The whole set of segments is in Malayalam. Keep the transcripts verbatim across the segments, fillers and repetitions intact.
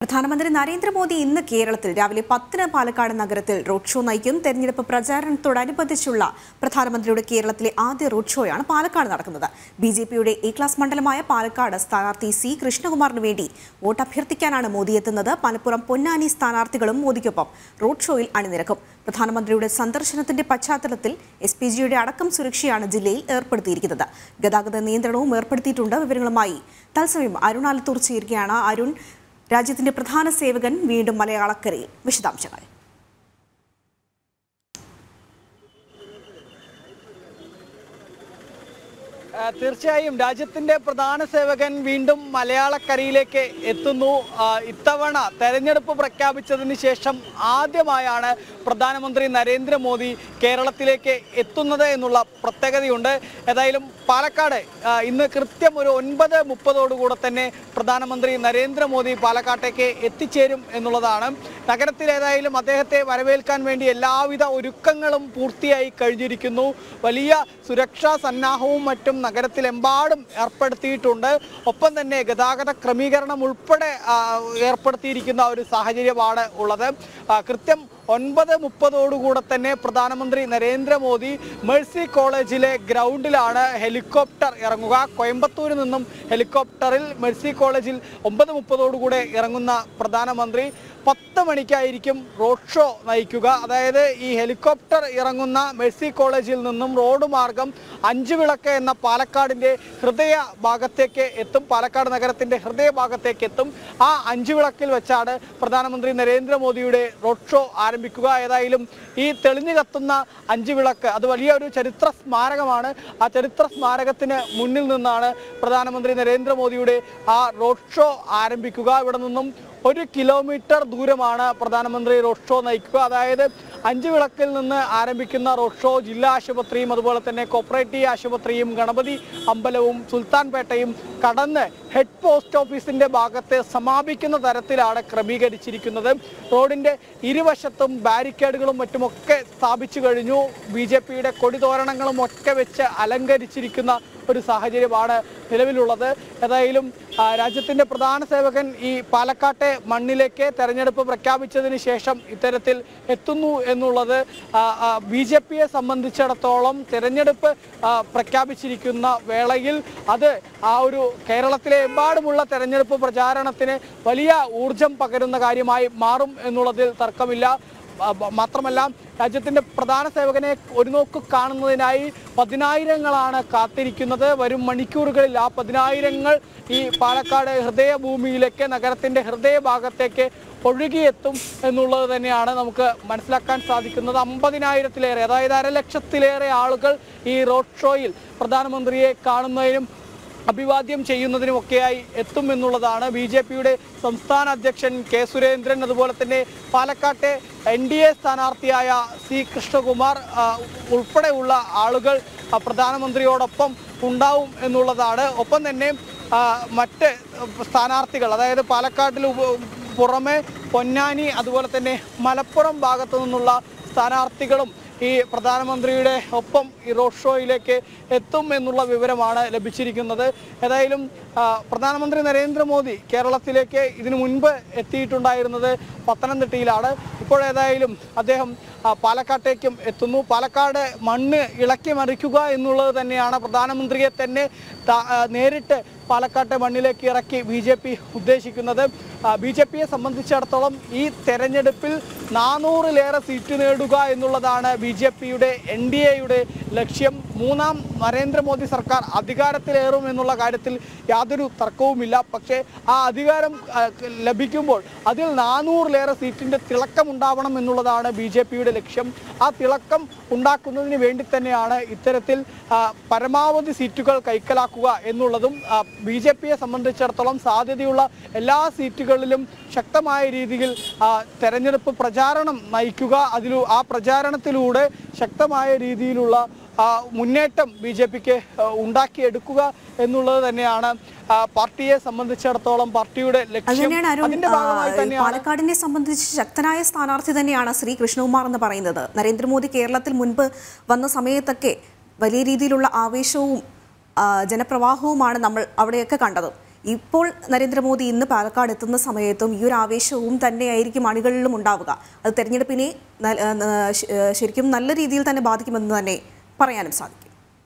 പ്രധാനമന്ത്രി നരേന്ദ്രമോദി ഇന്ന് കേരളത്തിൽ രാവിലെ പത്തിന് പാലക്കാട് നഗരത്തിൽ റോഡ് ഷോ നയിക്കും. തെരഞ്ഞെടുപ്പ് പ്രചാരണത്തോടനുബന്ധിച്ചുള്ള പ്രധാനമന്ത്രിയുടെ കേരളത്തിലെ ആദ്യ റോഡ് ഷോയാണ് പാലക്കാട് നടക്കുന്നത്. ബി ജെ പിയുടെ എ ക്ലാസ് മണ്ഡലമായ പാലക്കാട് സ്ഥാനാർത്ഥി സി കൃഷ്ണകുമാറിന് വേണ്ടി വോട്ട് അഭ്യർത്ഥിക്കാനാണ് മോദി എത്തുന്നത്. മലപ്പുറം പൊന്നാനി സ്ഥാനാർത്ഥികളും മോദിക്കൊപ്പം റോഡ് ഷോയിൽ അണിനിരക്കും. പ്രധാനമന്ത്രിയുടെ സന്ദർശനത്തിന്റെ പശ്ചാത്തലത്തിൽ എസ് പി ജിയുടെ അടക്കം സുരക്ഷയാണ് ജില്ലയിൽ ഏർപ്പെടുത്തിയിരിക്കുന്നത്. ഗതാഗത നിയന്ത്രണവും ഏർപ്പെടുത്തിയിട്ടുണ്ട്. വിവരങ്ങളുമായി തത്സമയം അരുൺ ആലത്തൂർ ചേരുകയാണ്. അരുൺ, രാജ്യത്തിന്റെ പ്രധാന സേവകൻ വീണ്ടും മലയാളക്കരയിൽ, വിശദാംശങ്ങൾ. തീർച്ചയായും രാജ്യത്തിന്റെ പ്രധാന സേവകൻ വീണ്ടും മലയാളക്കരയിലേക്ക് എത്തുന്നു. ഇത്തവണ തെരഞ്ഞെടുപ്പ് പ്രഖ്യാപിച്ചതിന് ശേഷം ആദ്യമായാണ് പ്രധാനമന്ത്രി നരേന്ദ്രമോദി കേരളത്തിലേക്ക് എത്തുന്നത് എന്നുള്ള പ്രത്യേകതയുണ്ട്. ഏതായാലും പാലക്കാട് ഇന്ന് കൃത്യം ഒരു ഒൻപത് മുപ്പതോടുകൂടെ തന്നെ പ്രധാനമന്ത്രി നരേന്ദ്രമോദി പാലക്കാട്ടേക്ക് എത്തിച്ചേരും എന്നുള്ളതാണ്. നഗരത്തിൽ ഏതായാലും അദ്ദേഹത്തെ വരവേൽക്കാൻ വേണ്ടി എല്ലാവിധ ഒരുക്കങ്ങളും പൂർത്തിയായി കഴിഞ്ഞിരിക്കുന്നു. വലിയ സുരക്ഷാ സന്നാഹവും മറ്റും നഗരത്തിലെമ്പാടും ഏർപ്പെടുത്തിയിട്ടുണ്ട്. ഒപ്പം തന്നെ ഗതാഗത ക്രമീകരണം ഉൾപ്പെടെ ഏർപ്പെടുത്തിയിരിക്കുന്ന ഒരു സാഹചര്യമാണ് ഉള്ളത്. കൃത്യം ഒൻപത് മുപ്പതോടുകൂടെ തന്നെ പ്രധാനമന്ത്രി നരേന്ദ്രമോദി മേഴ്സി കോളേജിലെ ഗ്രൗണ്ടിലാണ് ഹെലികോപ്റ്റർ ഇറങ്ങുക. കോയമ്പത്തൂരിൽ നിന്നും ഹെലികോപ്റ്ററിൽ മേഴ്സി കോളേജിൽ ഒമ്പത് മുപ്പതോടുകൂടെ ഇറങ്ങുന്ന പ്രധാനമന്ത്രി പത്ത് മണിക്കായിരിക്കും റോഡ് ഷോ നയിക്കുക. അതായത് ഈ ഹെലികോപ്റ്റർ ഇറങ്ങുന്ന മേഴ്സി കോളേജിൽ നിന്നും റോഡ് മാർഗം അഞ്ചുവിളക്ക് എന്ന പാലക്കാടിൻ്റെ ഹൃദയ ഭാഗത്തേക്ക് എത്തും. പാലക്കാട് നഗരത്തിൻ്റെ ഹൃദയ ഭാഗത്തേക്ക് എത്തും. ആ അഞ്ചുവിളക്കിൽ വെച്ചാണ് പ്രധാനമന്ത്രി നരേന്ദ്രമോദിയുടെ റോഡ് ഷോ ആരംഭിക്കുക. ഏതായാലും ഈ തെളിഞ്ഞു കത്തുന്ന അഞ്ചുവിളക്ക് അത് വലിയ ഒരു ചരിത്ര സ്മാരകമാണ്. ആ ചരിത്ര സ്മാരകത്തിന് മുന്നിൽ നിന്നാണ് പ്രധാനമന്ത്രി നരേന്ദ്രമോദിയുടെ ആ റോഡ് ഷോ ആരംഭിക്കുക. ഇവിടെ നിന്നും ഒരു കിലോമീറ്റർ ദൂരമാണ് പ്രധാനമന്ത്രി റോഡ് ഷോ നയിക്കുക. അതായത് അഞ്ചു വിളക്കിൽ നിന്ന് ആരംഭിക്കുന്ന റോഡ് ഷോ ജില്ലാ ആശുപത്രിയും അതുപോലെ തന്നെ കോപ്പറേറ്റീവ് ആശുപത്രിയും ഗണപതി അമ്പലവും സുൽത്താൻപേട്ടയും കടന്ന് ഹെഡ് പോസ്റ്റ് ഓഫീസിന്റെ ഭാഗത്ത് സമാപിക്കുന്ന തരത്തിലാണ് ക്രമീകരിച്ചിരിക്കുന്നത്. റോഡിന്റെ ഇരുവശത്തും ബാരിക്കേഡുകളും മറ്റുമൊക്കെ സ്ഥാപിച്ചു കഴിഞ്ഞു. ബി ജെ പിയുടെ കൊടിതോരണങ്ങളും ഒക്കെ വെച്ച് അലങ്കരിച്ചിരിക്കുന്ന ഒരു സാഹചര്യമാണ് നിലവിലുള്ളത്. ഏതായാലും രാജ്യത്തിന്റെ പ്രധാന സേവകൻ ഈ പാലക്കാട്ടെ മണ്ണിലേക്ക് തെരഞ്ഞെടുപ്പ് പ്രഖ്യാപിച്ചതിന് ശേഷം ഇത്തരത്തിൽ എത്തുന്നു എന്നുള്ളത് ബി ജെ പിയെ സംബന്ധിച്ചിടത്തോളം തെരഞ്ഞെടുപ്പ് പ്രഖ്യാപിച്ചിരിക്കുന്ന വേളയിൽ അത് ആ ഒരു കേരളത്തിലെ എമ്പാടുമുള്ള തെരഞ്ഞെടുപ്പ് പ്രചാരണത്തിന് വലിയ ഊർജം പകരുന്ന കാര്യമായി മാറും എന്നുള്ളതിൽ തർക്കമില്ല. മാത്രമല്ല രാജ്യത്തിന്റെ പ്രധാന സേവകനെ ഒരു നോക്ക് കാണുന്നതിനായി പതിനായിരങ്ങളാണ് കാത്തിരിക്കുന്നത്. വരും മണിക്കൂറുകളിൽ ആ പതിനായിരങ്ങൾ ഈ പാലക്കാട് ഹൃദയഭൂമിയിലേക്ക് നഗരത്തിന്റെ ഹൃദയഭാഗത്തേക്ക് ഒഴുകിയെത്തും എന്നുള്ളത് തന്നെയാണ് നമുക്ക് മനസ്സിലാക്കാൻ സാധിക്കുന്നത്. അമ്പതിനായിരത്തിലേറെ അതായത് അരലക്ഷത്തിലേറെ ആളുകൾ ഈ റോഡ് ഷോയിൽ പ്രധാനമന്ത്രിയെ കാണുന്നതിനും അഭിവാദ്യം ചെയ്യുന്നതിനുമൊക്കെയായി എത്തും എന്നുള്ളതാണ്. ബി ജെ പിയുടെ സംസ്ഥാന അധ്യക്ഷൻ കെ സുരേന്ദ്രൻ അതുപോലെ തന്നെ പാലക്കാട്ടെ എൻ ഡി എ സ്ഥാനാർത്ഥിയായ സി കൃഷ്ണകുമാർ ഉൾപ്പെടെയുള്ള ആളുകൾ പ്രധാനമന്ത്രിയോടൊപ്പം ഉണ്ടാവും എന്നുള്ളതാണ്. ഒപ്പം തന്നെ മറ്റ് സ്ഥാനാർത്ഥികൾ അതായത് പാലക്കാട്ടിൽ പുറമെ പൊന്നാനി അതുപോലെ തന്നെ മലപ്പുറം ഭാഗത്തു നിന്നുള്ള സ്ഥാനാർത്ഥികളും ഈ പ്രധാനമന്ത്രിയുടെ ഒപ്പം ഈ റോഡ് ഷോയിലേക്ക് എത്തും എന്നുള്ള വിവരമാണ് ലഭിച്ചിരിക്കുന്നത്. ഏതായാലും പ്രധാനമന്ത്രി നരേന്ദ്രമോദി കേരളത്തിലേക്ക് ഇതിനു മുൻപ് എത്തിയിട്ടുണ്ടായിരുന്നത് പത്തനംതിട്ടയിലാണ്. ഇപ്പോഴേതായാലും അദ്ദേഹം പാലക്കാട്ടേക്കും എത്തുന്നു. പാലക്കാട് മണ്ണ് ഇളക്കി മറിക്കുക എന്നുള്ളത് തന്നെയാണ് പ്രധാനമന്ത്രിയെ തന്നെ നേരിട്ട് പാലക്കാട്ടെ മണ്ണിലേക്ക് ഇറക്കി ബി ജെ പി ഉദ്ദേശിക്കുന്നത്. ബി ജെ പിയെ സംബന്ധിച്ചിടത്തോളം ഈ തെരഞ്ഞെടുപ്പിൽ നാനൂറിലേറെ സീറ്റ് നേടുക എന്നുള്ളതാണ് ബി ജെ പിയുടെ എൻ ഡി എയുടെ ലക്ഷ്യം. മൂന്നാം നരേന്ദ്രമോദി സർക്കാർ അധികാരത്തിലേറും എന്നുള്ള കാര്യത്തിൽ യാതൊരു തർക്കവുമില്ല. പക്ഷേ ആ അധികാരം ലഭിക്കുമ്പോൾ അതിൽ നാനൂറിലേറെ സീറ്റിൻ്റെ തിളക്കം ഉണ്ടാവണം എന്നുള്ളതാണ് ബി ജെ പിയുടെ ലക്ഷ്യം. ആ തിളക്കം ഉണ്ടാക്കുന്നതിന് വേണ്ടി തന്നെയാണ് ഇത്തരത്തിൽ പരമാവധി സീറ്റുകൾ കൈക്കലാക്കുക എന്നുള്ളതും. ബി ജെ പിയെ സംബന്ധിച്ചിടത്തോളം സാധ്യതയുള്ള എല്ലാ സീറ്റുകളിലും ശക്തമായ രീതിയിൽ തെരഞ്ഞെടുപ്പ് പ്രചാരണം നയിക്കുക, അതിലൂ ആ പ്രചാരണത്തിലൂടെ ശക്തമായ രീതിയിലുള്ള മുന്നേറ്റം ബി ജെ പിക്ക് ഉണ്ടാക്കിയെടുക്കുക എന്നുള്ളത് തന്നെയാണ് പാർട്ടിയെ സംബന്ധിച്ചിടത്തോളം പാർട്ടിയുടെ ലക്ഷ്യം. പാലക്കാടിനെ സംബന്ധിച്ച് ശക്തനായ സ്ഥാനാർത്ഥി തന്നെയാണ് ശ്രീ കൃഷ്ണകുമാർ എന്ന് പറയുന്നത്. നരേന്ദ്രമോദി കേരളത്തിൽ മുൻപ് വന്ന സമയത്തൊക്കെ വലിയ രീതിയിലുള്ള ആവേശവും ജനപ്രവാഹവുമാണ് നമ്മൾ അവിടെയൊക്കെ കണ്ടത്. ഇപ്പോൾ നരേന്ദ്രമോദി ഇന്ന് പാലക്കാട് എത്തുന്ന സമയത്തും ഈ ഒരു ആവേശവും തന്നെയായിരിക്കും അണികളിലും ഉണ്ടാവുക. അത് തെരഞ്ഞെടുപ്പിനെ ശരിക്കും നല്ല രീതിയിൽ തന്നെ ബാധിക്കുമെന്ന് തന്നെ പറയാനും സാധിക്കും.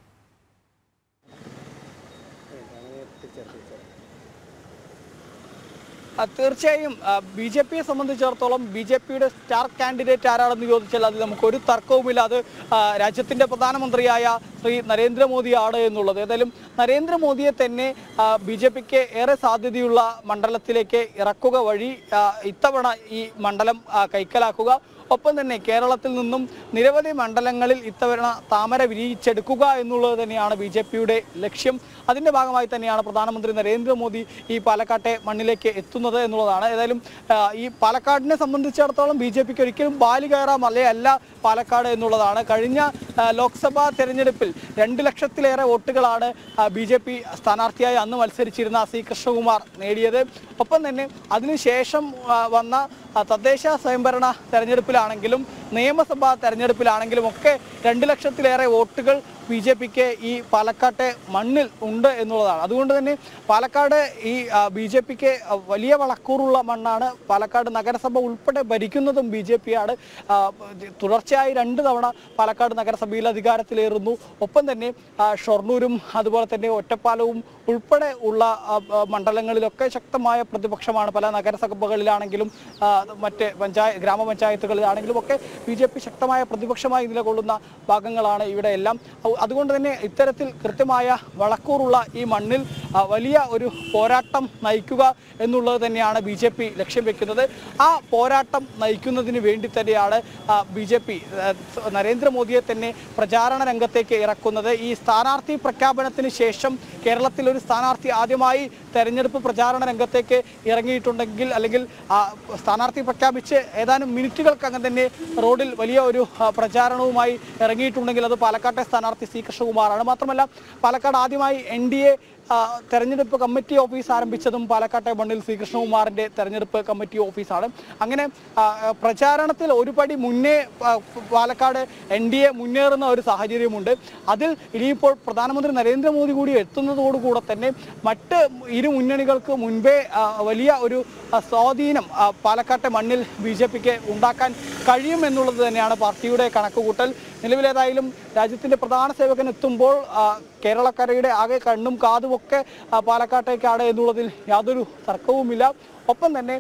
തീർച്ചയായും ബി ജെ പിയെ സംബന്ധിച്ചിടത്തോളം ബി ജെ പിയുടെ സ്റ്റാർ കാൻഡിഡേറ്റ് ആരാണെന്ന് ചോദിച്ചാൽ അത് നമുക്കൊരു തർക്കവുമില്ല. അത് രാജ്യത്തിൻ്റെ പ്രധാനമന്ത്രിയായ ശ്രീ നരേന്ദ്രമോദിയാണ് എന്നുള്ളത്. ഏതായാലും നരേന്ദ്രമോദിയെ തന്നെ ബി ജെ പിക്ക് ഏറെ സാധ്യതയുള്ള മണ്ഡലത്തിലേക്ക് ഇറക്കുക വഴി ഇത്തവണ ഈ മണ്ഡലം കൈക്കലാക്കുക, ഒപ്പം തന്നെ കേരളത്തിൽ നിന്നും നിരവധി മണ്ഡലങ്ങളിൽ ഇത്തവണ താമര വിരിയിച്ചെടുക്കുക എന്നുള്ളത് തന്നെയാണ് ബി ജെ പിയുടെ ലക്ഷ്യം. അതിൻ്റെ ഭാഗമായി തന്നെയാണ് പ്രധാനമന്ത്രി നരേന്ദ്രമോദി ഈ പാലക്കാട്ടെ മണ്ണിലേക്ക് എത്തുന്നത് എന്നുള്ളതാണ്. ഏതായാലും ഈ പാലക്കാടിനെ സംബന്ധിച്ചിടത്തോളം ബി ജെ പിക്ക് ഒരിക്കലും ബാലി കയറാ മലയല്ല പാലക്കാട് എന്നുള്ളതാണ്. കഴിഞ്ഞ ലോക്സഭാ തെരഞ്ഞെടുപ്പിൽ രണ്ട് ലക്ഷത്തിലേറെ വോട്ടുകളാണ് ബി ജെ പി സ്ഥാനാർത്ഥിയായി അന്ന് മത്സരിച്ചിരുന്ന സി കൃഷ്ണകുമാർ നേടിയത്. ഒപ്പം തന്നെ അതിനുശേഷം വന്ന തദ്ദേശ സ്വയംഭരണ തെരഞ്ഞെടുപ്പിലാണെങ്കിലും നിയമസഭാ തെരഞ്ഞെടുപ്പിലാണെങ്കിലും ഒക്കെ രണ്ട് ലക്ഷത്തിലേറെ വോട്ടുകൾ ബി ജെ പിക്ക് ഈ പാലക്കാട്ടെ മണ്ണിൽ ഉണ്ട് എന്നുള്ളതാണ്. അതുകൊണ്ട് തന്നെ പാലക്കാട് ഈ ബി ജെ പിക്ക് വലിയ വളക്കൂറുള്ള മണ്ണാണ്. പാലക്കാട് നഗരസഭ ഉൾപ്പെടെ ഭരിക്കുന്നതും ബി ജെ പിയാണ്. തുടർച്ചയായി രണ്ട് തവണ പാലക്കാട് നഗരസഭയിൽ അധികാരത്തിലേറുന്നു. ഒപ്പം തന്നെ ഷൊർണൂരും അതുപോലെ തന്നെ ഒറ്റപ്പാലവും ഉൾപ്പെടെ ഉള്ള മണ്ഡലങ്ങളിലൊക്കെ ശക്തമായ പ്രതിപക്ഷമാണ്. പല നഗരസഭകളിലാണെങ്കിലും മറ്റ് പഞ്ചായത്ത് ഗ്രാമപഞ്ചായത്തുകളിലാണെങ്കിലും ഒക്കെ ബി ജെ പി ശക്തമായ പ്രതിപക്ഷമായി നിലകൊള്ളുന്ന ഭാഗങ്ങളാണ് ഇവിടെ എല്ലാം. അതുകൊണ്ട് തന്നെ ഇത്തരത്തിൽ കൃത്യമായ വളക്കൂറുള്ള ഈ മണ്ണിൽ വലിയ ഒരു പോരാട്ടം നയിക്കുക എന്നുള്ളത് തന്നെയാണ് ബി ജെ പി ലക്ഷ്യം വെക്കുന്നത്. ആ പോരാട്ടം നയിക്കുന്നതിന് വേണ്ടി തന്നെയാണ് ബി ജെ പി നരേന്ദ്രമോദിയെ തന്നെ പ്രചാരണ രംഗത്തേക്ക് ഇറക്കുന്നത്. ഈ സ്ഥാനാർത്ഥി പ്രഖ്യാപനത്തിന് ശേഷം കേരളത്തിൽ ഒരു സ്ഥാനാർത്ഥി ആദ്യമായി തെരഞ്ഞെടുപ്പ് പ്രചാരണ രംഗത്തേക്ക് ഇറങ്ങിയിട്ടുണ്ടെങ്കിൽ, അല്ലെങ്കിൽ സ്ഥാനാർത്ഥി പ്രഖ്യാപിച്ച് ഏതാനും മിനിറ്റുകൾക്കകം തന്നെ റോഡിൽ വലിയ ഒരു പ്രചാരണവുമായി ഇറങ്ങിയിട്ടുണ്ടെങ്കിൽ അത് പാലക്കാട്ടെ സ്ഥാനാർത്ഥി സി കൃഷ്ണകുമാറാണ്. മാത്രമല്ല പാലക്കാട് ആദ്യമായി എൻ ഡി എ തെരഞ്ഞെടുപ്പ് കമ്മിറ്റി ഓഫീസ് ആരംഭിച്ചതും പാലക്കാട്ടെ മണ്ണിൽ സി കൃഷ്ണകുമാറിൻ്റെ തെരഞ്ഞെടുപ്പ് കമ്മിറ്റി ഓഫീസാണ്. അങ്ങനെ പ്രചാരണത്തിൽ ഒരു പടി മുന്നേ പാലക്കാട് എൻ ഡി എ മുന്നേറുന്ന ഒരു സാഹചര്യമുണ്ട്. അതിൽ ഇനിയിപ്പോൾ പ്രധാനമന്ത്രി നരേന്ദ്രമോദി കൂടി എത്തുന്നതോടുകൂടെ തന്നെ മറ്റ് ഇരു മുന്നണികൾക്ക് മുൻപേ വലിയ ഒരു സ്വാധീനം പാലക്കാട്ടെ മണ്ണിൽ ബി ജെ പിക്ക് ഉണ്ടാക്കാൻ കഴിയുമെന്നുള്ളത് തന്നെയാണ് പാർട്ടിയുടെ കണക്കുകൂട്ടൽ. നിലവിലേതായാലും രാജ്യത്തിൻ്റെ പ്രധാന സേവകൻ എത്തുമ്പോൾ കേരളക്കരയുടെ ആകെ കണ്ണും കാതുമൊക്കെ പാലക്കാട്ടേക്കാണ് എന്നുള്ളതിൽ യാതൊരു തർക്കവുമില്ല. ഒപ്പം തന്നെ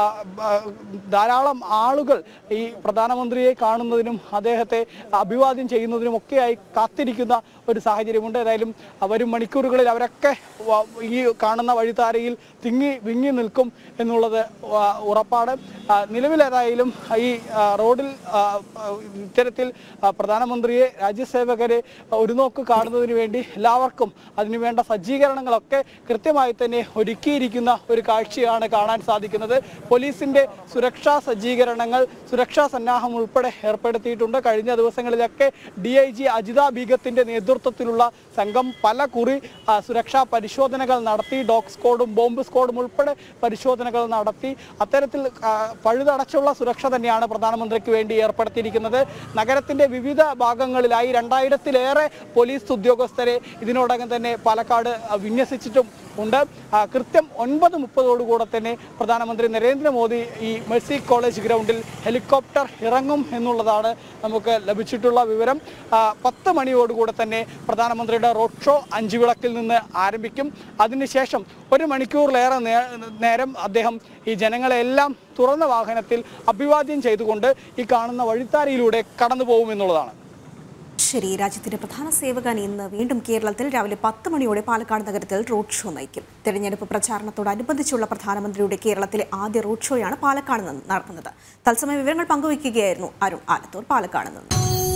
ധാരാളം ആളുകൾ ഈ പ്രധാനമന്ത്രിയെ കാണുന്നതിനും അദ്ദേഹത്തെ അഭിവാദ്യം ചെയ്യുന്നതിനും ഒക്കെയായി കാത്തിരിക്കുന്ന ഒരു സാഹചര്യമുണ്ട്. ഏതായാലും വരും മണിക്കൂറുകളിൽ അവരൊക്കെ ഈ കാണുന്ന വഴിത്താരയിൽ തിങ്ങി വിങ്ങി നിൽക്കും എന്നുള്ളത് ഉറപ്പാണ്. നിലവിലേതായാലും ഈ റോഡിൽ ഇത്തരത്തിൽ പ്രധാനമന്ത്രിയെ രാജ്യസേവകരെ ഒരു നോക്ക് കാണുന്നതിന് വേണ്ടി എല്ലാവർക്കും അതിനുവേണ്ട സജ്ജീകരണങ്ങളൊക്കെ കൃത്യമായി തന്നെ ഒരുക്കിയിരിക്കുന്ന ഒരു കാഴ്ചയാണ് കാണാൻ സാധിക്കുന്നത്. പോലീസിന്റെ സുരക്ഷാ സജ്ജീകരണങ്ങൾ, സുരക്ഷാ സന്നാഹം ഉൾപ്പെടെ ഏർപ്പെടുത്തിയിട്ടുണ്ട്. കഴിഞ്ഞ ദിവസങ്ങളിലൊക്കെ ഡി ഐ ജി അജിത ബീഗത്തിന്റെ നേതൃത്വത്തിലുള്ള സംഘം പല കുറി സുരക്ഷാ പരിശോധനകൾ നടത്തി. ഡോഗ് സ്ക്വാഡും ബോംബ് സ്ക്വാഡും ഉൾപ്പെടെ പരിശോധനകൾ നടത്തി. അത്തരത്തിൽ പഴുതടച്ചുള്ള സുരക്ഷ തന്നെയാണ് പ്രധാനമന്ത്രിക്ക് വേണ്ടി ഏർപ്പെടുത്തിയിരിക്കുന്നത്. നഗരത്തിന്റെ വിവിധ ഭാഗങ്ങളിലായി രണ്ടായിരത്തിലേറെ പോലീസ് ഉദ്യോഗസ്ഥരെ ഇതിനോടകം തന്നെ പാലക്കാട് വിന്യസിച്ചിട്ടും ഉണ്ട്. കൃത്യം ഒൻപത് മുപ്പതോടുകൂടെ തന്നെ പ്രധാനമന്ത്രി നരേന്ദ്രമോദി ഈ മെഴ്സി കോളേജ് ഗ്രൗണ്ടിൽ ഹെലികോപ്റ്റർ ഇറങ്ങും എന്നുള്ളതാണ് നമുക്ക് ലഭിച്ചിട്ടുള്ള വിവരം. പത്ത് മണിയോടുകൂടെ തന്നെ പ്രധാനമന്ത്രിയുടെ റോഡ് ഷോ അഞ്ചുവിളക്കിൽ നിന്ന് ആരംഭിക്കും. അതിനുശേഷം ഒരു മണിക്കൂറിലേറെ നേരം അദ്ദേഹം ഈ ജനങ്ങളെല്ലാം തുറന്ന വാഹനത്തിൽ അഭിവാദ്യം ചെയ്തുകൊണ്ട് ഈ കാണുന്ന വഴിത്താരയിലൂടെ കടന്നു പോകുമെന്നുള്ളതാണ്. ശരി, രാജ്യത്തിന്റെ പ്രധാന സേവകൻ ഇന്ന് വീണ്ടും കേരളത്തിൽ രാവിലെ പത്ത് മണിയോടെ പാലക്കാട് നഗരത്തിൽ റോഡ് ഷോ നയിക്കും. തെരഞ്ഞെടുപ്പ് പ്രചാരണത്തോടനുബന്ധിച്ചുള്ള പ്രധാനമന്ത്രിയുടെ കേരളത്തിലെ ആദ്യ റോഡ് ഷോയാണ് പാലക്കാട് നിന്ന് നടക്കുന്നത്. തത്സമയ വിവരങ്ങൾ പങ്കുവയ്ക്കുകയായിരുന്നു അരുൺ ആലത്തൂർ പാലക്കാട് നിന്ന്.